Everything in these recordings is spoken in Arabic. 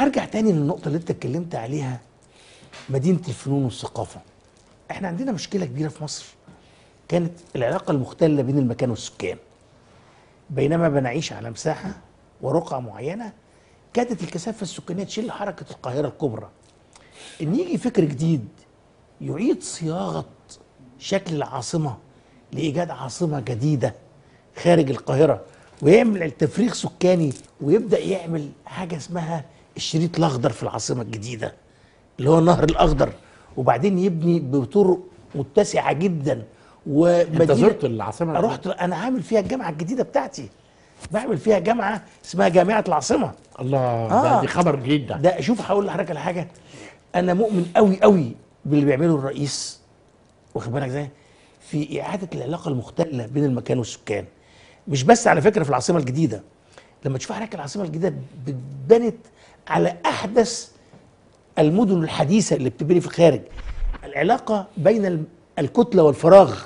هرجع تاني للنقطه اللي انت اتكلمت عليها، مدينه الفنون والثقافه. احنا عندنا مشكله كبيره في مصر، كانت العلاقه المختله بين المكان والسكان. بينما بنعيش على مساحه ورقعه معينه، كانت الكثافه السكانيه تشيل حركه القاهره الكبرى. ان يجي فكر جديد يعيد صياغه شكل العاصمه لايجاد عاصمه جديده خارج القاهره، ويعمل تفريغ سكاني، ويبدا يعمل حاجه اسمها الشريط الاخضر في العاصمه الجديده اللي هو النهر الاخضر، وبعدين يبني بطرق متسعه جدا. انت زرت العاصمه؟ رحت، انا عامل فيها الجامعه الجديده بتاعتي، بعمل فيها جامعه اسمها جامعه العاصمه. الله، دي خبر جديد ده شوف هقول لحضرتك على حاجه، انا مؤمن قوي قوي باللي بيعمله الرئيس، واخد بالك ازاي، في اعاده العلاقه المختله بين المكان والسكان. مش بس على فكره في العاصمه الجديده، لما تشوف حضرتك العاصمه الجديده اتبنت على احدث المدن الحديثه اللي بتبني في الخارج. العلاقه بين الكتله والفراغ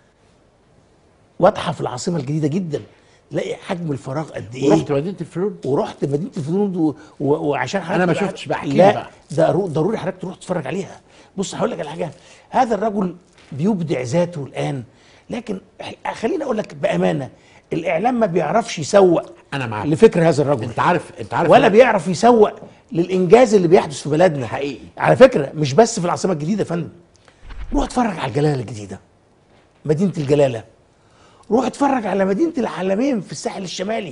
واضحه في العاصمه الجديده جدا، تلاقي حجم الفراغ قد ايه. ورحت مدينه الفنون؟ ورحت مدينه الفنون وعشان حضرتك انا ما شفتش، بحكي لي لا بقى. ده ضروري حضرتك تروح تتفرج عليها. بص هقول لك على حاجه، هذا الرجل بيبدع ذاته الان، لكن خليني اقول لك بامانه، الاعلام ما بيعرفش يسوق انا معاك لفكر هذا الرجل. انت عارف ولا بيعرف يسوق للانجاز اللي بيحدث في بلدنا حقيقي. على فكره مش بس في العاصمه الجديده يا فندم، روح اتفرج على الجلاله الجديده، مدينه الجلاله. روح اتفرج على مدينه العلمين في الساحل الشمالي،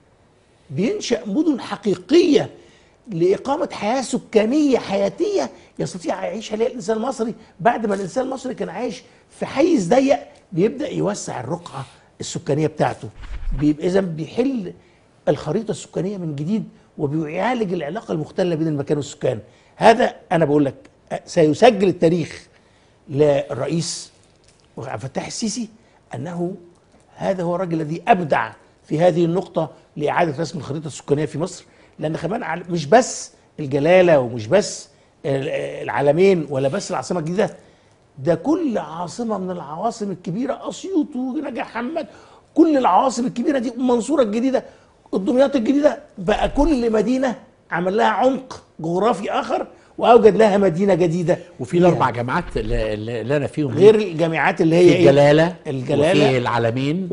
بينشأ مدن حقيقيه لإقامة حياة سكانية حياتية يستطيع يعيش عليها الإنسان المصري. بعد ما الإنسان المصري كان عايش في حيز ضيق، بيبدأ يوسع الرقعة السكانية بتاعته، إذا بيحل الخريطة السكانية من جديد، وبيعالج العلاقة المختلة بين المكان والسكان. هذا أنا بقول لك سيسجل التاريخ للرئيس عبد الفتاح السيسي أنه هذا هو الرجل الذي أبدع في هذه النقطة لإعادة رسم الخريطة السكانية في مصر. لأن كمان مش بس الجلالة ومش بس العلمين ولا بس العاصمة الجديدة، ده كل عاصمة من العواصم الكبيرة، أسيوط ونجا حماد، كل العواصم الكبيرة دي، المنصورة الجديدة، الدمياط الجديدة، بقى كل مدينة عمل لها عمق جغرافي آخر وأوجد لها مدينة جديدة. وفي الأربع جامعات اللي أنا فيهم غير الجامعات اللي هي الجلالة وفي العلمين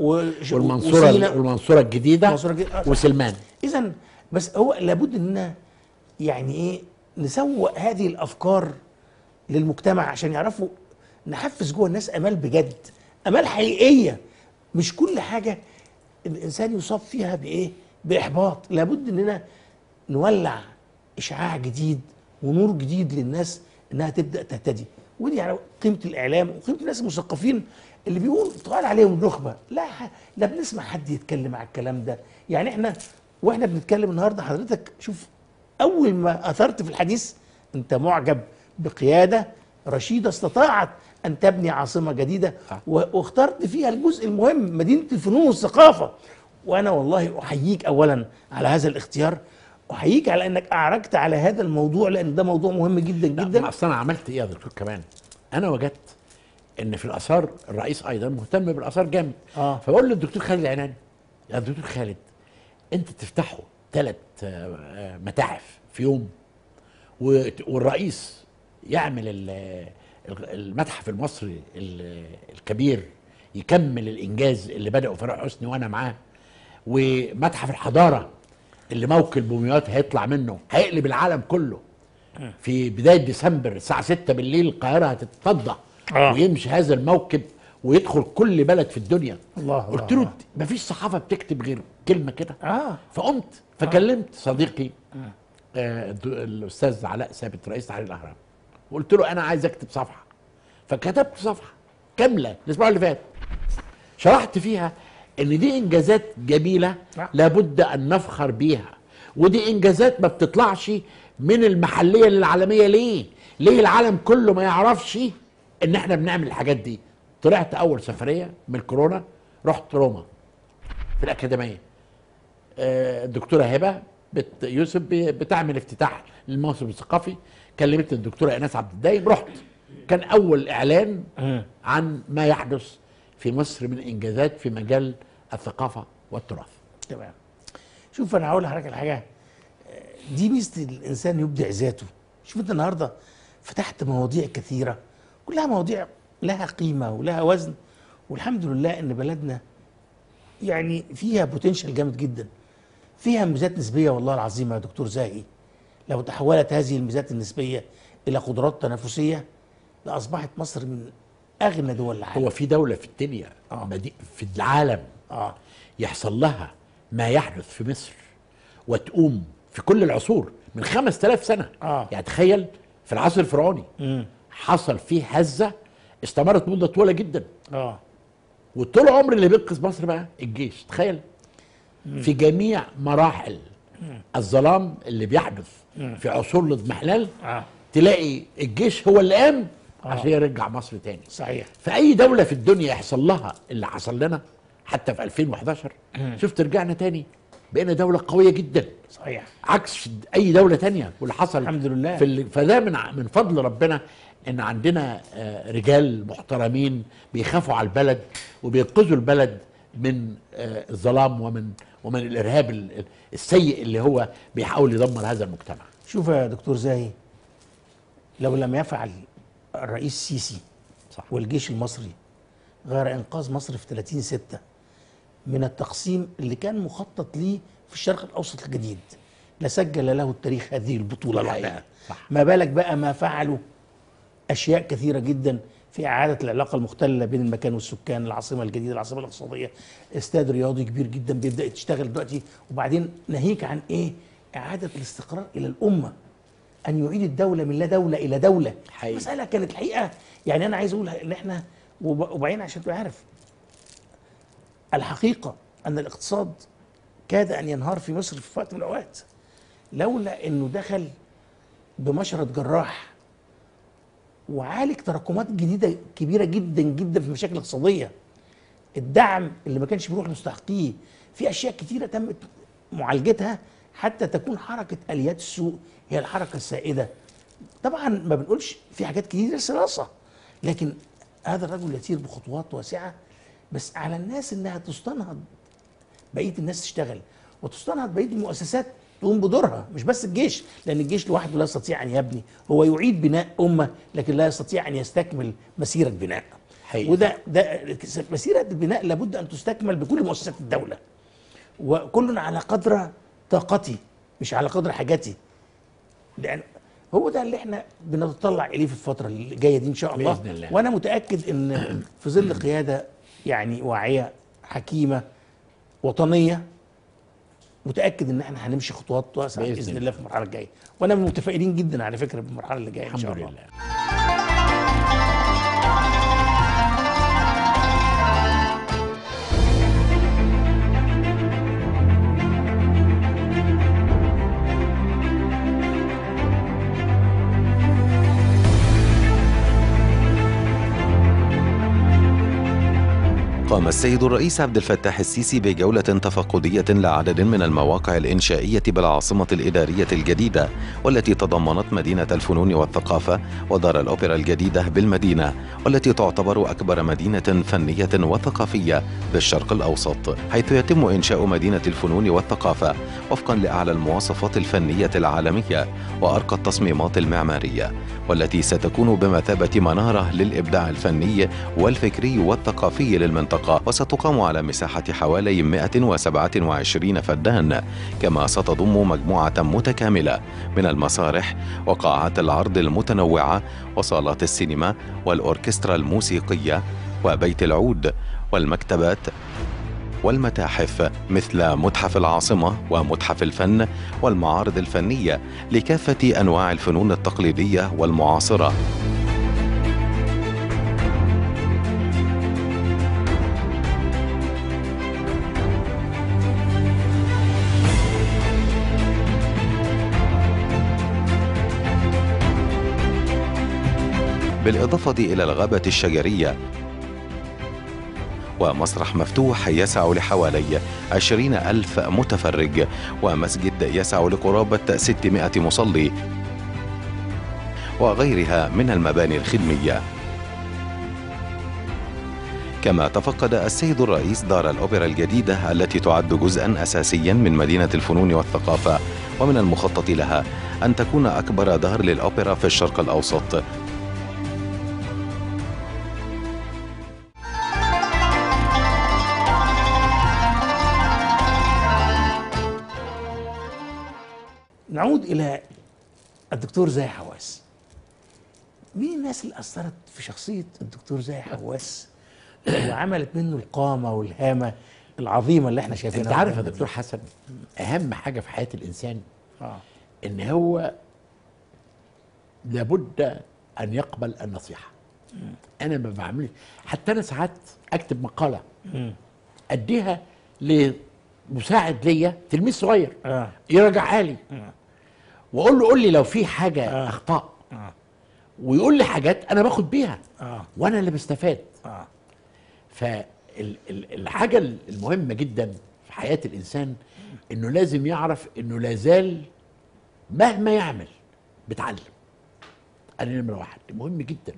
والمنصورة الجديدة وسلمان. إذا بس هو لابد اننا يعني ايه نسوق هذه الافكار للمجتمع عشان يعرفوا نحفز جوه الناس امال بجد، امال حقيقيه، مش كل حاجه الانسان يصاب فيها بايه؟ باحباط. لابد اننا نولع اشعاع جديد ونور جديد للناس انها تبدا تهتدي. ودي يعني قيمه الاعلام وقيمه الناس المثقفين اللي بيقول تقال عليهم نخبه. لا بنسمع حد يتكلم على الكلام ده. يعني واحنا بنتكلم النهارده حضرتك شوف، اول ما اثرت في الحديث انت معجب بقياده رشيده استطاعت ان تبني عاصمه جديده، واخترت فيها الجزء المهم مدينه الفنون والثقافه. وانا والله احييك اولا على هذا الاختيار، احييك على انك اعرجت على هذا الموضوع، لان ده موضوع مهم جدا جدا. اصل انا عملت ايه يا دكتور كمان؟ انا وجدت ان في الاثار الرئيس ايضا مهتم بالاثار جامد. فبقول للدكتور خالد العناني، يا دكتور خالد انت تفتحوا 3 متاحف في يوم، والرئيس يعمل المتحف المصري الكبير يكمل الانجاز اللي بدأه فرح حسني وانا معاه، ومتحف الحضاره اللي موكل بوميات هيطلع منه هيقلب العالم كله. في بدايه ديسمبر الساعه 6 بالليل القاهره هتتفضى ويمشي هذا الموكب ويدخل كل بلد في الدنيا. قلت له مفيش صحافه بتكتب غير كلمه كده. فقمت فكلمت صديقي الاستاذ علاء ثابت رئيس تحرير الاهرام، وقلت له انا عايز اكتب صفحه. فكتبت صفحه كامله الاسبوع اللي فات شرحت فيها ان دي انجازات جميله لابد ان نفخر بيها، ودي انجازات ما بتطلعش من المحليه للعالميه. ليه العالم كله ما يعرفش ان احنا بنعمل الحاجات دي؟ طلعت اول سفريه من الكورونا رحت روما في الاكاديميه، الدكتوره هبه يوسف بتعمل افتتاح للموسم الثقافي، كلمت الدكتوره ايناس عبد الدايم، رحت. كان اول اعلان عن ما يحدث في مصر من انجازات في مجال الثقافه والتراث. تمام. شوف انا هقول لحضرتك الحاجه، دي ميزه الانسان يبدع ذاته. شوف انت النهارده فتحت مواضيع كثيره، كلها مواضيع لها قيمه ولها وزن، والحمد لله ان بلدنا يعني فيها بوتنشال جامد جدا، فيها ميزات نسبيه والله العظيم يا دكتور زاهي. لو تحولت هذه الميزات النسبيه الى قدرات تنافسيه لاصبحت مصر من اغنى دول العالم. هو في دولة في الدنيا في العالم يحصل لها ما يحدث في مصر وتقوم في كل العصور من 5000 سنة؟ يعني تخيل في العصر الفرعوني حصل فيه هزة استمرت مدة طويلة جدا. وطول عمر اللي بينقذ مصر بقى الجيش. تخيل في جميع مراحل الظلام اللي بيحدث في عصور الاضمحلال تلاقي الجيش هو اللي قام عشان يرجع مصر تاني. صحيح. في اي دولة في الدنيا يحصل لها اللي حصل لنا حتى في 2011 شفت رجعنا تاني بقينا دولة قوية جدا. صحيح. عكس اي دولة تانية واللي حصل الحمد لله. فده من فضل ربنا ان عندنا رجال محترمين بيخافوا على البلد وبينقذوا البلد من الظلام ومن الارهاب السيء اللي هو بيحاول يدمر هذا المجتمع. شوف يا دكتور زاهي، لو لم يفعل الرئيس السيسي والجيش المصري غير انقاذ مصر في 30/6 من التقسيم اللي كان مخطط ليه في الشرق الاوسط الجديد لسجل له التاريخ هذه البطوله لوحدها. ما بالك بقى ما فعلوا اشياء كثيره جدا في اعاده العلاقه المختله بين المكان والسكان، العاصمه الجديده، العاصمه الاقتصاديه، استاد رياضي كبير جدا بيبدا يشتغل دلوقتي، وبعدين ناهيك عن ايه؟ اعاده الاستقرار الى الامه، ان يعيد الدوله من لا دوله الى دوله. مساله كانت الحقيقه يعني انا عايز اقول ان احنا وبعدين عشان تبقى عارف الحقيقه ان الاقتصاد كاد ان ينهار في مصر في وقت من الاوقات لولا انه دخل بمشرط جراح وعالج تراكمات جديده كبيره جدا جدا في المشاكل الاقتصاديه. الدعم اللي ما كانش بيروح لمستحقيه، في اشياء كتيره تمت معالجتها حتى تكون حركه اليات السوق هي الحركه السائده. طبعا ما بنقولش في حاجات كتير لسه ناقصه، لكن هذا الرجل يسير بخطوات واسعه، بس على الناس انها تستنهض بقيه الناس تشتغل وتستنهض بقيه المؤسسات تقوم بدورها، مش بس الجيش، لان الجيش لوحده لا يستطيع ان يبني، هو يعيد بناء امه لكن لا يستطيع ان يستكمل مسيره بناء. وده مسيره البناء لابد ان تستكمل بكل مؤسسات الدوله، وكل على قدر طاقتي مش على قدر حاجتي، لان هو ده اللي احنا بنتطلع اليه في الفتره اللي جايه دي ان شاء الله. بإذن الله. وانا متاكد ان في ظل قياده يعني واعيه حكيمه وطنيه، متاكد ان احنا هنمشي خطوات واسعه باذن الله في المرحله الجايه، وانا من المتفائلين جدا على فكره بالمرحله اللي جايه ان شاء الله. قام السيد الرئيس عبد الفتاح السيسي بجولة تفقدية لعدد من المواقع الإنشائية بالعاصمة الإدارية الجديدة، والتي تضمنت مدينة الفنون والثقافة ودار الأوبرا الجديدة بالمدينة، والتي تعتبر أكبر مدينة فنية وثقافية بالشرق الأوسط، حيث يتم إنشاء مدينة الفنون والثقافة وفقا لأعلى المواصفات الفنية العالمية وأرقى التصميمات المعمارية، والتي ستكون بمثابة منارة للإبداع الفني والفكري والثقافي للمنطقة، وستقام على مساحة حوالي 127 فدان، كما ستضم مجموعة متكاملة من المسارح وقاعات العرض المتنوعة وصالات السينما والأوركسترا الموسيقية وبيت العود والمكتبات والمتاحف مثل متحف العاصمة ومتحف الفن والمعارض الفنية لكافة أنواع الفنون التقليدية والمعاصرة. بالإضافة إلى الغابة الشجرية ومسرح مفتوح يسع لحوالي 20,000 متفرج، ومسجد يسع لقرابة 600 مصلي، وغيرها من المباني الخدمية. كما تفقد السيد الرئيس دار الأوبرا الجديدة التي تعد جزءا أساسيا من مدينة الفنون والثقافة، ومن المخطط لها أن تكون أكبر دار للأوبرا في الشرق الأوسط. نعود إلى الدكتور زاهي حواس. مين الناس اللي أثرت في شخصية الدكتور زاهي حواس وعملت منه القامة والهامة العظيمة اللي احنا شايفينها؟ انت عارف يا دكتور حسن، اهم حاجة في حياة الانسان ان هو لابد ان يقبل النصيحة. انا ما بعملش، حتى انا ساعات اكتب مقالة اديها لمساعد ليا، تلميذ صغير يراجعها لي، واقول له قول لي لو في حاجة اخطاء، ويقول لي حاجات انا باخد بيها وانا اللي بستفاد. فالحاجة المهمة جدا في حياة الانسان انه لازم يعرف انه لازال مهما يعمل بتعلم. انا نمرة واحد مهم جدا.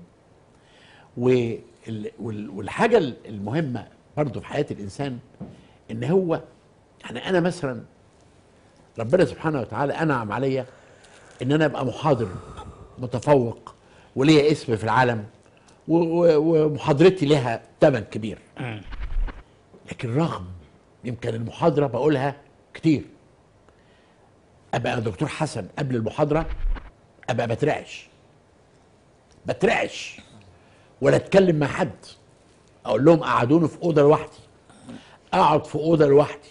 والحاجة المهمة برضو في حياة الانسان ان هو يعني انا مثلا ربنا سبحانه وتعالى انعم عليا ان انا ابقى محاضر متفوق وليا اسم في العالم، ومحاضرتي لها ثمن كبير. لكن رغم يمكن المحاضرة بقولها كتير، ابقى دكتور حسن قبل المحاضرة ابقى بترعش ولا اتكلم مع حد. اقول لهم قعدوني في اوضه لوحدي، اقعد في اوضه لوحدي،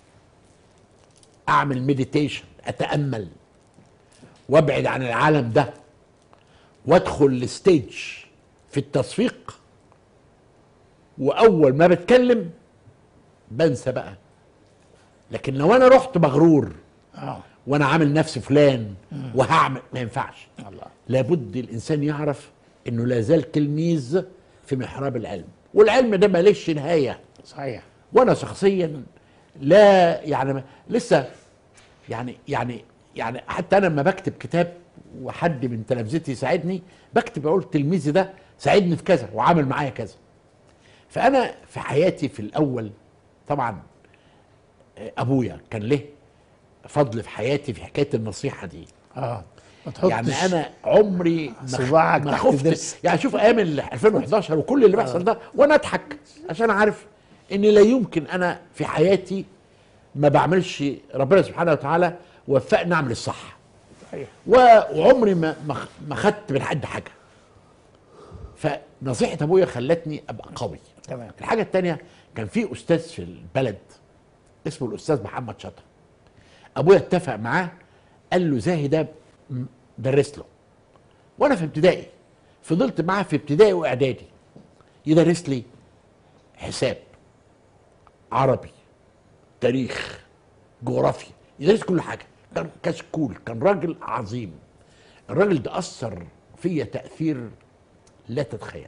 اعمل مديتيشن، اتامل وابعد عن العالم ده، وادخل الستيج في التصفيق، واول ما بتكلم بنسى بقى. لكن لو انا رحت مغرور وانا عامل نفسي فلان وهعمل، ما ينفعش. لابد الانسان يعرف انه لا زال تلميذ في محراب العلم، والعلم ده ماليش نهايه. صحيح. وانا شخصيا لا يعني لسه يعني حتى انا لما بكتب كتاب وحد من تلامذتي يساعدني بكتب اقول تلميذي ده ساعدني في كذا وعمل معايا كذا. فانا في حياتي في الاول طبعا ابويا كان له فضل في حياتي في حكايه النصيحه دي. ما تحطش يعني انا عمري صباعك ما تحت خفت. الضرس. يعني شوف ايام 2011 وكل اللي بيحصل ده وانا اضحك عشان عارف ان لا يمكن انا في حياتي ما بعملش. ربنا سبحانه وتعالى وفقني اعمل الصح. وعمري ما خدت من حد حاجه. فنصيحه ابويا خلتني ابقى قوي. تمام. الحاجه الثانيه، كان في استاذ في البلد اسمه الاستاذ محمد شطر. ابويا اتفق معاه، قال له زاهي ده درس له، وانا في ابتدائي فضلت معاه في ابتدائي واعدادي يدرس لي حساب، عربي، تاريخ، جغرافيا، يدرس كل حاجه. كان كشكول، كان راجل عظيم. الراجل ده اثر فيا تاثير لا تتخيله.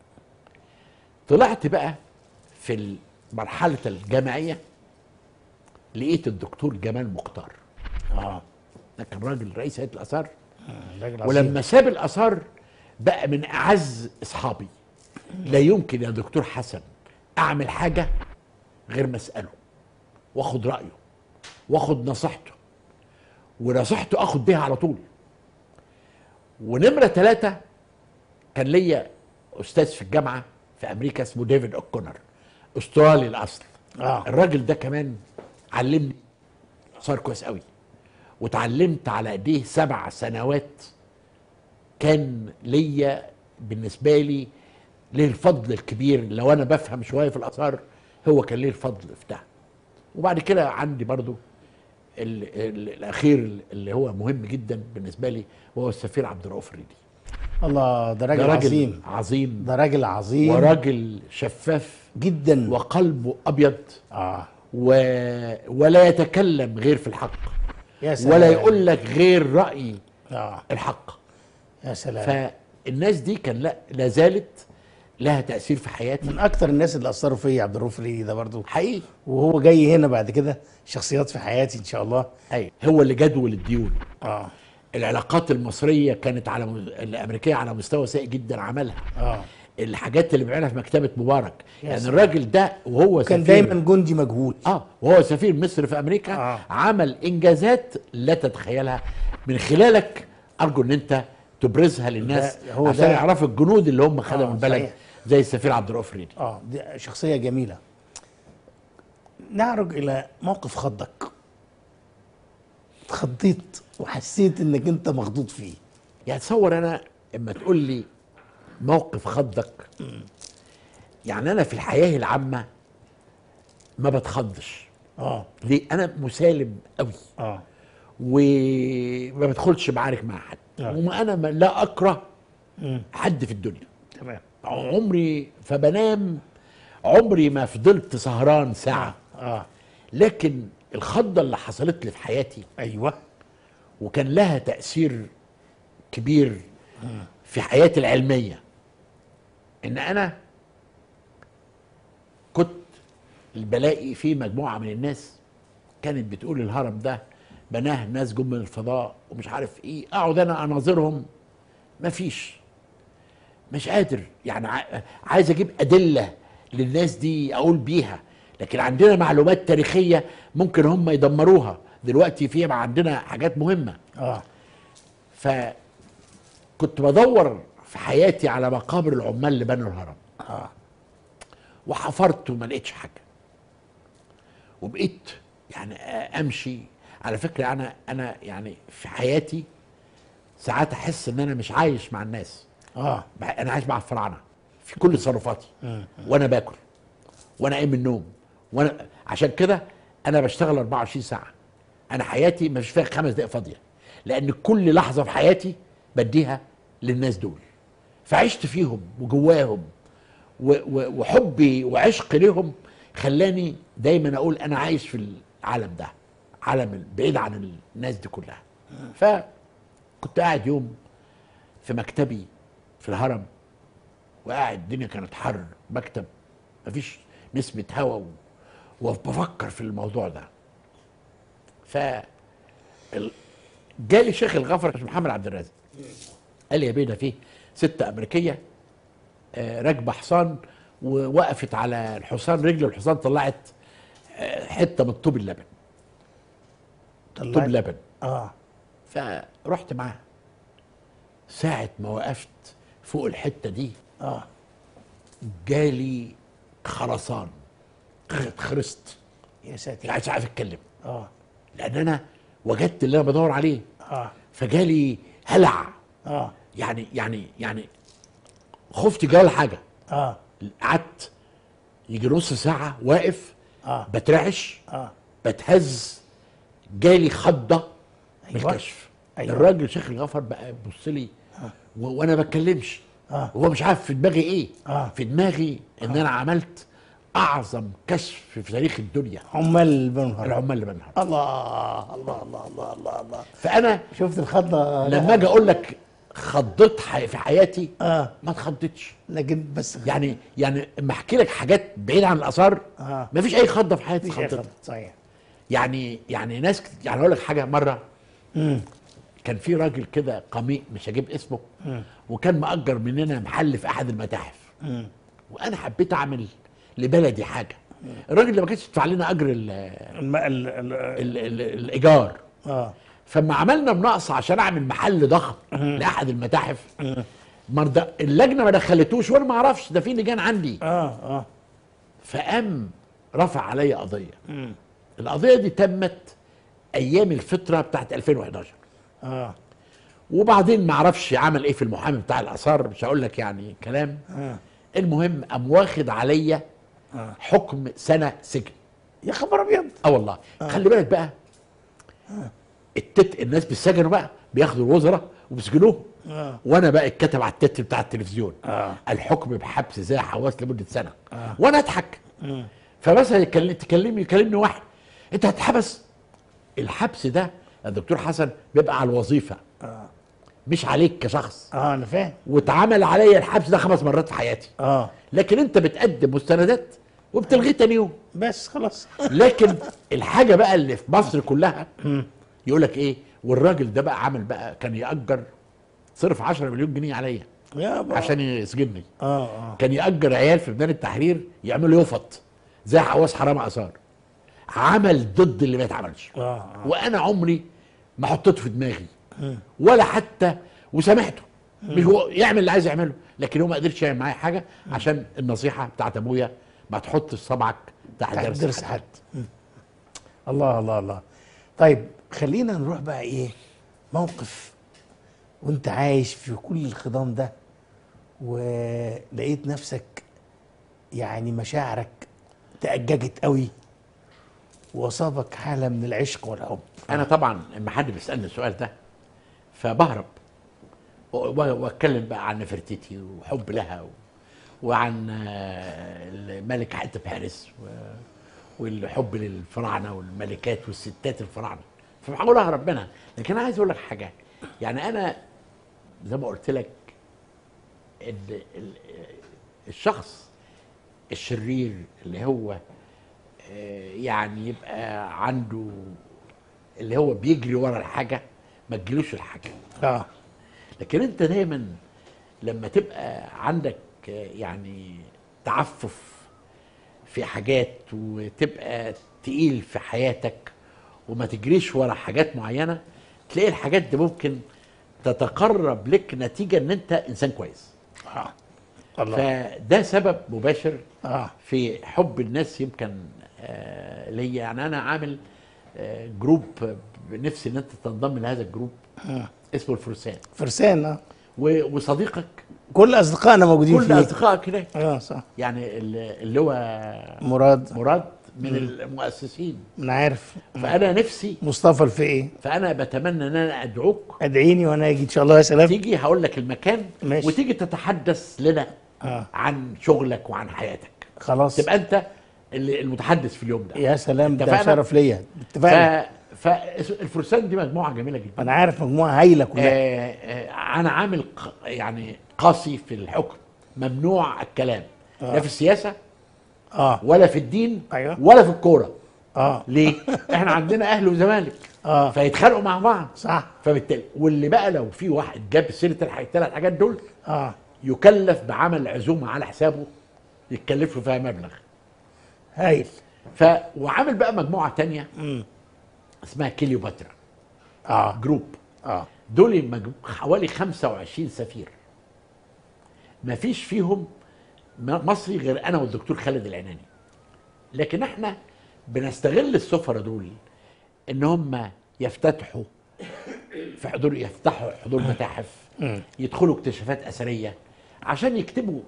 طلعت بقى في مرحله الجامعيه لقيت الدكتور جمال مختار. ده كان راجل رئيس هيئه الاثار. ولما ساب الاثار بقى من اعز اصحابي. لا يمكن يا دكتور حسن اعمل حاجه غير ما اساله واخد رايه واخد نصيحته، ونصيحته اخد بيها على طول. ونمره 3، كان ليا استاذ في الجامعه في امريكا اسمه ديفيد اوكونر، استرالي الاصل. الراجل ده كمان علمني صار كويس قوي، وتعلمت على ايديه 7 سنوات. كان ليا بالنسبه لي ليه الفضل الكبير. لو انا بفهم شويه في الاثار هو كان ليه الفضل في ده. وبعد كده عندي برضو الاخير اللي هو مهم جدا بالنسبه لي، وهو السفير عبد الرؤوف الريدي. الله، ده راجل عظيم. عظيم. ده راجل عظيم وراجل شفاف جدا، وقلبه ابيض. ولا يتكلم غير في الحق، يا سلام. ولا يقول لك غير رأي الحق. يا سلام. فالناس دي كان لا زالت لها تأثير في حياتي. من اكتر الناس اللي اثروا فيا عبد الرؤوف الريدي ده برضو حقيقي. وهو جاي هنا بعد كده شخصيات في حياتي ان شاء الله. ايوه، هو اللي جدول الديون. العلاقات المصريه كانت الامريكيه على مستوى سيء جدا عملها. الحاجات اللي بيعملها في مكتبه مبارك. يعني سلام. الراجل ده وهو كان سفير دايما جندي مجهول. وهو سفير مصر في امريكا عمل انجازات لا تتخيلها من خلالك. ارجو ان انت تبرزها للناس عشان يعرفوا الجنود اللي هم خدموا البلد. صحيح. زي السفير عبد الرؤوف فريدي. دي شخصيه جميله. نعرج الى موقف خضك، اتخضيت وحسيت انك انت مخضوض فيه. يعني تصور انا اما تقول لي موقف خضك، يعني انا في الحياه العامه ما بتخضش. ليه؟ انا مسالم قوي. وما بدخلش معارك مع حد. وما انا لا اكره حد في الدنيا. تمام. عمري فبنام، عمري ما فضلت سهران ساعه. لكن الخضه اللي حصلت لي في حياتي، ايوه، وكان لها تاثير كبير في حياتي العلميه، ان انا كنت بلاقي في مجموعه من الناس كانت بتقول الهرم ده بناه ناس جم من الفضاء ومش عارف ايه. اقعد انا اناظرهم، مش قادر. يعني عايز اجيب ادله للناس دي اقول بيها، لكن عندنا معلومات تاريخيه ممكن هم يدمروها دلوقتي. فيها عندنا حاجات مهمه. فكنت بدور في حياتي على مقابر العمال اللي بنوا الهرم. وحفرت وما لقيتش حاجه. وبقيت يعني امشي. على فكره انا يعني في حياتي ساعات احس ان انا مش عايش مع الناس. انا عايش مع الفراعنه في كل تصرفاتي. وانا باكل وانا قايم من النوم، وانا عشان كده انا بشتغل 24 ساعه. انا حياتي ما فيش فيها 5 دقائق فاضيه، لان كل لحظه في حياتي بديها للناس دول. فعشت فيهم وجواهم، وحبي وعشقي لهم خلاني دايما اقول انا عايش في العالم ده، عالم بعيد عن الناس دي كلها. فكنت قاعد يوم في مكتبي في الهرم، وقاعد الدنيا كانت حر، مكتب مفيش نسمة هوا، وبفكر في الموضوع ده. ف جالي شيخ الغفر محمد عبد الرازق، قال لي يا بيه ده فيه ست أمريكية راكبة حصان، ووقفت على الحصان، رجل الحصان طلعت حتة من طوب اللبن. طوب لبن. فرحت معاه. ساعة ما وقفت فوق الحتة دي جالي خرسان، خرست. يا ساتر. مش عارف اتكلم. لان انا وجدت اللي انا بدور عليه. فجالي هلع. يعني خفت جوه حاجه. قعدت يجي نص ساعه واقف. بترعش. بتهز. جالي خضه من الكشف. الراجل شيخ الغفر بقى يبص لي وانا ما بتكلمش. وهو مش عارف في دماغي ايه. في دماغي ان انا عملت اعظم كشف في تاريخ الدنيا. عمال بنهر. العمال اللي بنهر. الله الله الله الله الله الله. فانا شفت الخضه لما اجي اقول لك خضت في حياتي ما اتخضتش. لكن بس يعني اما احكي لك حاجات بعيده عن الاثار ما فيش اي خضه في حياتي. خضت. صحيح. يعني ناس يعني اقول لك حاجه. مره كان في راجل كده قميء مش هجيب اسمه، وكان مأجر مننا محل في احد المتاحف. وانا حبيت اعمل لبلدي حاجه. الراجل اللي ما كانش يدفع لنا اجر الايجار. فما عملنا مناقصه عشان اعمل محل ضخم لاحد المتاحف. اللجنه ما دخلتوش وانا ما اعرفش، ده في لجان عندي. فقام رفع عليا قضيه. القضيه دي تمت ايام الفتره بتاعت 2011. وبعدين ما اعرفش عمل ايه في المحامي بتاع الاثار، مش هقول لك يعني كلام. المهم قام واخد عليا حكم سنه سجن. يا خبر ابيض. والله. خلي بالك بقى. الناس بالسجن بقى بياخدوا الوزراء وبيسجنوهم. وانا بقى اتكتب على التتر بتاع التلفزيون الحكم بحبس زي حواس لمده سنه. وانا اضحك. فمثلا يكلمني واحد، انت هتحبس. الحبس ده يا دكتور حسن بيبقى على الوظيفه مش عليك كشخص. انا فاهم. واتعمل عليا الحبس ده 5 مرات في حياتي. لكن انت بتقدم مستندات وبتلغيه تاني يوم بس خلاص. لكن الحاجه بقى اللي في مصر كلها يقول لك ايه، والراجل ده بقى عمل بقى كان يأجر صرف 10 مليون جنيه عليا عشان يسجنني. اه كان يأجر عيال في ميدان التحرير يعملوا يفط زي حواس حرام اثار، عمل ضد اللي ما يتعملش. وانا عمري ما حطيته في دماغي ولا حتى وسامحته. مش هو يعمل اللي عايز يعمله، لكن هو ما قدرش يعمل معايا حاجه عشان النصيحه بتاعت ابويا ما تحطش صبعك تحت درس حد. الله الله الله. طيب خلينا نروح بقى ايه موقف وانت عايش في كل الخضام ده ولقيت نفسك يعني مشاعرك تأججت قوي واصابك حاله من العشق والحب. انا طبعا لما حد بيسالني السؤال ده فبهرب واتكلم بقى عن نفرتيتي وحب لها وعن الملك حتشبسوت والحب للفراعنه والملكات والستات الفراعنه، فبحاول اهرب منها. لكن انا عايز اقول لك حاجه، يعني انا زي ما قلت لك الشخص الشرير اللي هو يعني يبقى عنده اللي هو بيجري ورا الحاجه ما تجيلوش الحاجه. لكن انت دايما لما تبقى عندك يعني تعفف في حاجات وتبقى تقيل في حياتك وما تجريش ورا حاجات معينه، تلاقي الحاجات دي ممكن تتقرب لك نتيجه ان انت انسان كويس. الله. فده سبب مباشر في حب الناس يمكن ليا. يعني انا عامل جروب نفسي ان انت تنضم لهذا الجروب اسمه الفرسان. فرسان. وصديقك كل اصدقائنا موجودين فيه. كل اصدقائك هناك. صح. يعني اللي هو مراد من المؤسسين. انا عارف. فانا نفسي مصطفى الفقي. فانا بتمنى ان انا ادعوك، ادعيني وانا اجي ان شاء الله. يا سلام. تيجي هقول لك المكان. ماشي. وتيجي تتحدث لنا عن شغلك وعن حياتك. خلاص. تبقى انت المتحدث في اليوم ده. يا سلام، ده شرف ليا. اتفقنا. فالفرسان دي مجموعه جميله جدا. انا عارف مجموعه هايله كلها. انا عامل يعني قاسي في الحكم، ممنوع الكلام لا في السياسه ولا في الدين ولا في الكوره. ليه؟ احنا عندنا اهل وزمالك فيتخانقوا مع بعض. صح. فبالتالي واللي بقى لو في واحد جاب سيره الثلاث حاجات دول يكلف بعمل عزومه على حسابه يتكلف له فيها مبلغ هايل. وعامل بقى مجموعه تانية اسمها كليوباترا جروب. دول حوالي 25 سفير، ما فيش فيهم مصري غير انا والدكتور خالد العناني. لكن احنا بنستغل السفراء دول ان هم يفتحوا حضور متاحف، يدخلوا اكتشافات اثريه عشان يكتبوا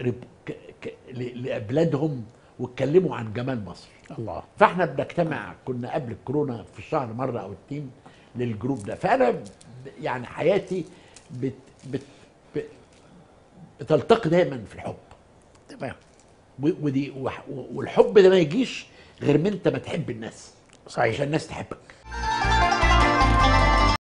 لبلادهم واتكلموا عن جمال مصر. الله. فاحنا بنجتمع، كنا قبل الكورونا في الشهر مره او اتنين للجروب ده. فانا يعني حياتي بتلتقي دايما في الحب. تمام. والحب ده ما يجيش غير من انت ما تحب الناس. صحيح. عشان الناس تحبك.